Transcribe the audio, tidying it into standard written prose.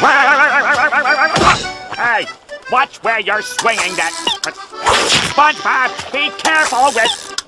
Hey, watch where you're swinging that. SpongeBob, be careful with...